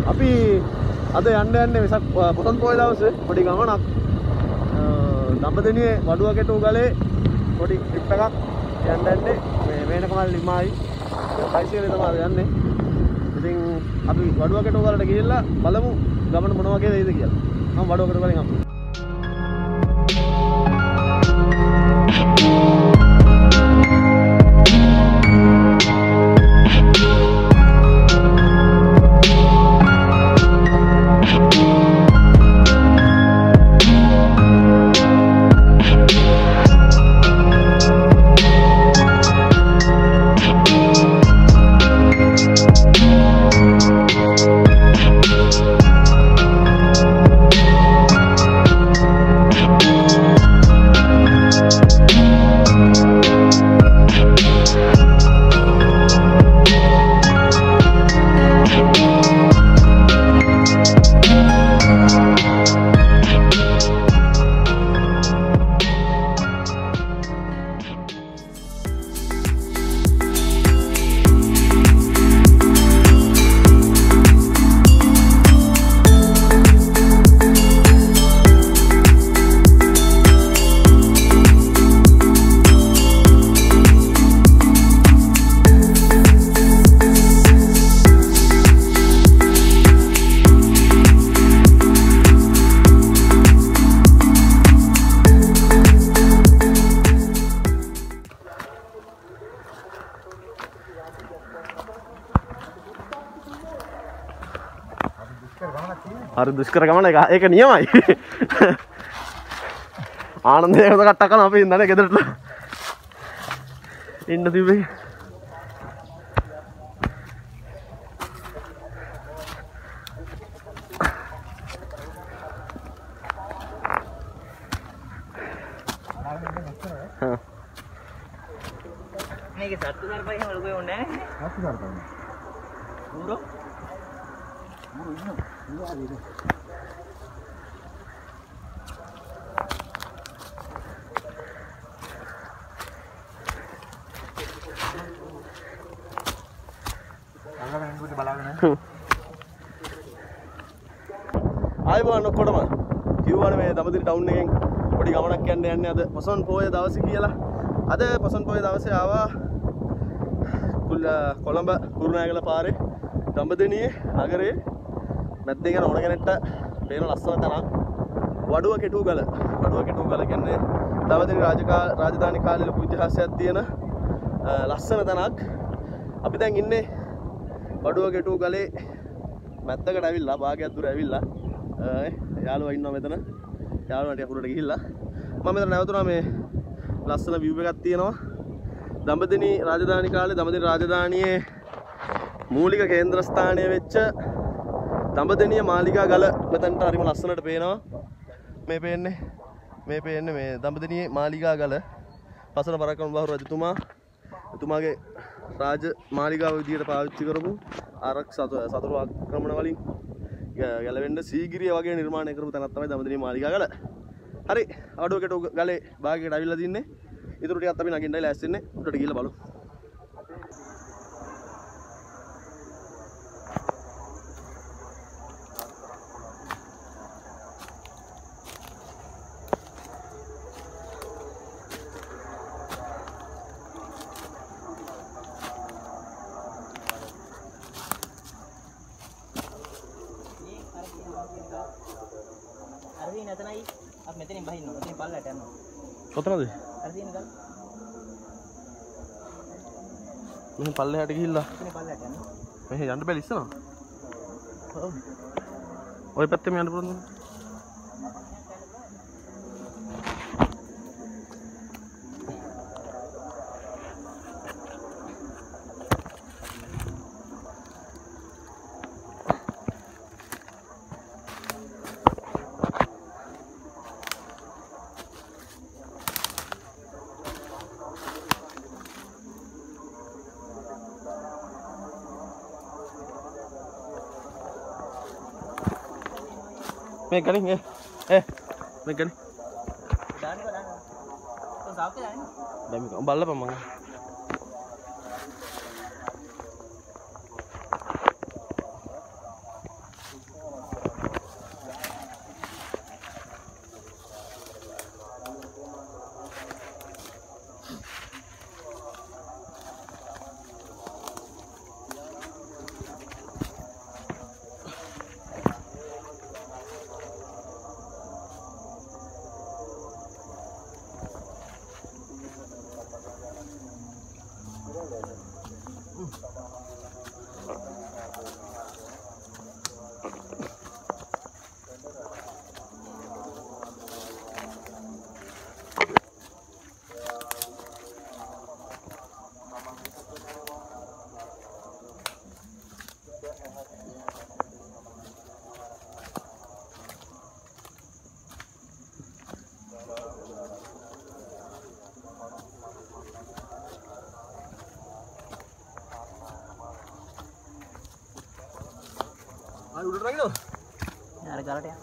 අපි අද යන්නේ වෙසක් පොසොන් පොය දවසේ පොඩි ගමනක් දඹදෙනියේ වඩුවකෙටුගලේ පොඩි ට්‍රිප් එකක් යන්නේ මේ මේනකමල් ලිමායි පයිසිලේ තමයි යන්නේ. ඉතින් අපි වඩුවකෙටුගලට ගිහිල්ලා බලමු ගමන මොන වගේ වෙයිද කියලා. මම වඩුවකෙටුගලෙන් හම්බුනේ. හරි දුෂ්කර ගමන ඒක නියමයි. ආනන්දේ කට්ටක් කරන අපි ඉන්නනේ ගෙදරට ඉන්න තිබ්බේ. මේක සත්තුදාර පයි හැම ලොකේ ඕනේ නැහැ. සත්තුදාර පයි. ඌරෝ ඌරෝ ඉන්න. ඌරෝ ආවේ. අංගමෙන් දුට බලාගෙන. ආයිබෝන් ඔක්කොටම කිව්වනේ මේ දඹදිරි ටවුන් එකෙන් පොඩි ගමනක් යන්නේ අද පොසොන් පොය දවසේ කියලා. අද පොසොන් පොය දවසේ ආවා කොළඹ කුරුණෑගල පාරේ දඹදෙනියේ නගරේ මැද්දේ යන ඕන කෙනෙක්ට පේන ලස්සන තැනක් වඩුවකෙටුගල. වඩුවකෙටුගල කියන්නේ දඹදෙනි රාජධානී කාලේ ලොකු ඉතිහාසයක් තියෙන ලස්සන තැනක්. අපි දැන් ඉන්නේ වඩුවකෙටුගලේ මැද්දකට ඇවිල්ලා භාගයක් දුර ඇවිල්ලා යාළුවා ඉන්නවා මෙතන. යාළුවා ටික උඩට ගිහිල්ලා මම මෙතන නැවතුණා. මේ ලස්සන view එකක් තියෙනවා. දඹදෙනි රාජධානී කාලේ දඹදෙනි රාජධානියේ මූලික කේන්ද්‍රස්ථානය වෙච්ච දඹදෙනිය මාලිගා ගල මෙතනට හරිම ලස්සනට පේනවා. මේ පේන්නේ මේ දඹදෙනියේ මාලිගා ගල. පසන පරාක්‍රම බහු රජතුමා එතුමාගේ රාජ මාලිගාව විදියට පාවිච්චි කරපු සතුරු ආක්‍රමණ වලින් ගැලවෙන්න සීගිරිය වගේ නිර්මාණය කරපු තැනක් තමයි දඹදෙනිය මාලිගා ගල. හරි වඩුවකෙටුගලේ භාගයකට අවිල්ලා තින්නේ. ඉතුරු ටිකත් අපි නගින්නයි ලෑස්ති වෙන්නේ. උඩට ගිහලා බලමු. අරදී නැතනයි අපි මෙතනින් බහින්න ඕන. මෙතනින් පල්ලයට යනවා. කොතනද? අර තියෙන ගල්. මෙහෙන් පල්ලෙහාට ගිහිල්ලා. මෙතනින් පල්ලයට යනවා. මෙහෙ යන්න බැලි ඉස්සනවා. ඔව්. ওই පැත්තෙම යන්න පුළුවන්ද? මේ ගලින් මේ ගලින් දාන්න දාන්න. તો સાવકે දාන්න. දැන් මේක බලපන් මම. ආ උඩට නගිනවා. අර ගලට යන්න.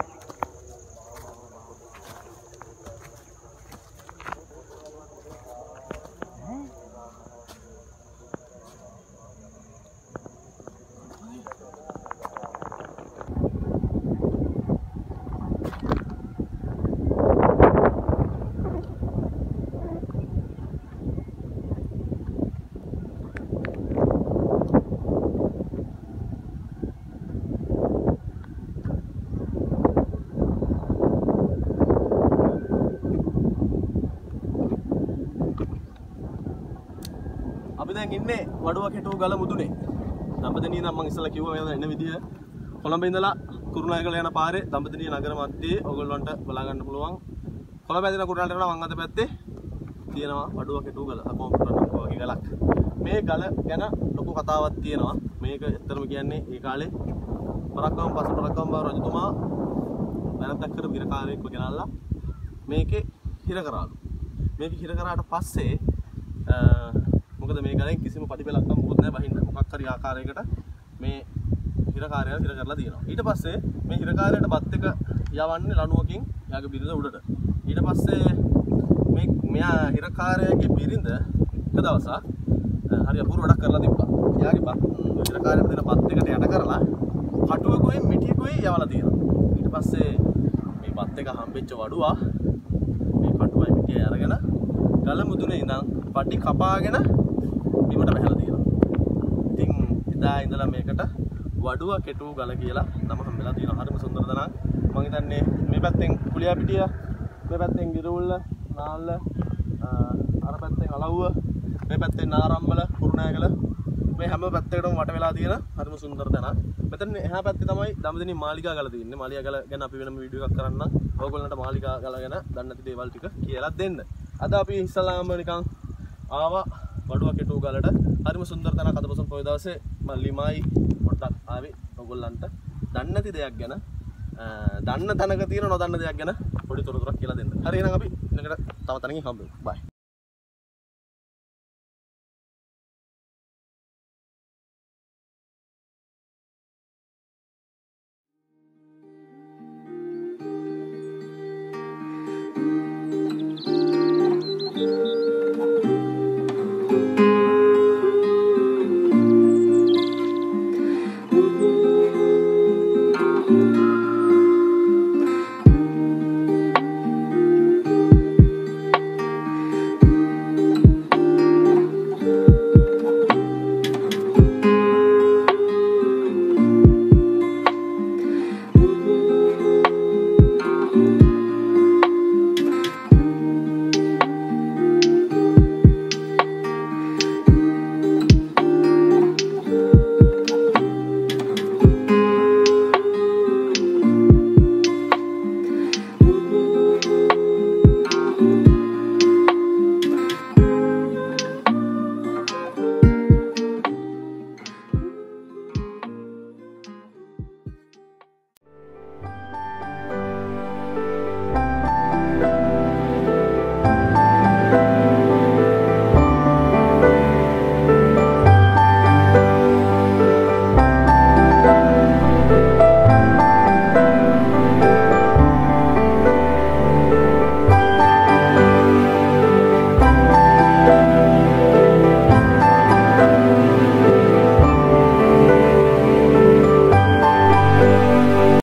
අපි දැන් ඉන්නේ වඩුවකෙටුගල මුදුනේ. දඹදෙනිය නම් මම ඉස්සලා කිව්වා මේ එන්න විදිය. කොළඹ ඉඳලා කුරුණෑගල යන පාරේ දඹදෙනිය නගර මැදේ ඔයගොල්ලන්ට බලා ගන්න පුළුවන්. කොළඹ ඉඳලා කුරුණෑගලට යනවා වම් අත පැත්තේ තියෙනවා වඩුවකෙටුගල. අපෝම් වගේ ගලක්. මේ ගල ගැන ලොකු කතාවක් තියෙනවා. මේක ඇත්තටම කියන්නේ ඒ කාලේ පරක්කම් රජතුමා දැනත්තක් කර විරකාරයෙක්ව ගෙනල්ලා මේකේ හිර කරාලු. මේක හිර කරාට පස්සේ මොකද මේ ගලෙන් කිසිම පටිපෙලක්කම් මොකුත් නැහැ බහින්න. මොකක් හරි ආකාරයකට මේ හිරකාරයව හිර කරලා තියෙනවා. ඊට පස්සේ මේ හිරකාරයට බත් එක යවන්නේ ලණුවකින් යාගේ බිරිඳ උඩට. ඊට පස්සේ මේ මෙයා හිරකාරයාගේ බිරිඳ එක දවසක් හරි අපූර්ව වැඩක් කරලා තිබ්බා. යාගේ හිරකාරයට දෙන බත් එකට යට කරලා කටුවකුයි මිටිකුයි යවලා තියෙනවා. ඊට පස්සේ මේ බත් එක හම්බෙච්ච වඩුවා මේ කටුවයි මිටිය අරගෙන ගල මුදුනේ ඉඳන් පටි කපාගෙන බිමට බහලා තියෙනවා. ඉතින් එදා ඉඳලා මේකට වඩුවකෙටුගල කියලා නම හම්බෙලා තියෙනවා. හරිම සුන්දර දනක්. මම හිතන්නේ මේ පැත්තෙන් කුලියාපිටිය, මේ පැත්තෙන් ගිරවුල්ල, නාල්ල, අර පැත්තෙන් අලව්ව, මේ පැත්තෙන් නාරම්මල, කුරුණෑගල මේ හැම පැත්තකටම වට වෙලා තියෙන හරිම සුන්දර දනක්. මෙතන එහා පැත්තේ තමයි දඹදෙනිය මාලිගා ගල තියෙන්නේ. මාලිගා ගල ගැන අපි වෙනම වීඩියෝ එකක් කරන්නම්. ඕගොල්ලන්ට මාලිගා ගල ගැන දන්නේ නැති දේවල් ටික කියලා දෙන්න. අද අපි ඉස්සලාම නිකන් ආවා වඩුවකෙටුගලට. හරිම සුන්දර තැනක්. අද පොසොන් පොය දවසේ මම ලිමයි පොඩ්ඩක් ආවේ ඔයගොල්ලන්ට දන්නේ නැති දෙයක් ගැන දන්න තැනක තියෙන නොදන්න දෙයක් ගැන පොඩි තොරතුරක් කියලා දෙන්න. හරි එහෙනම් අපි ඊළඟට තව තැනකින් හම්බෙමු. බයි.